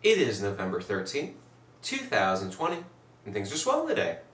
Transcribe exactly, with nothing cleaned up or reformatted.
It is November thirteenth, two thousand twenty, and things are swell today.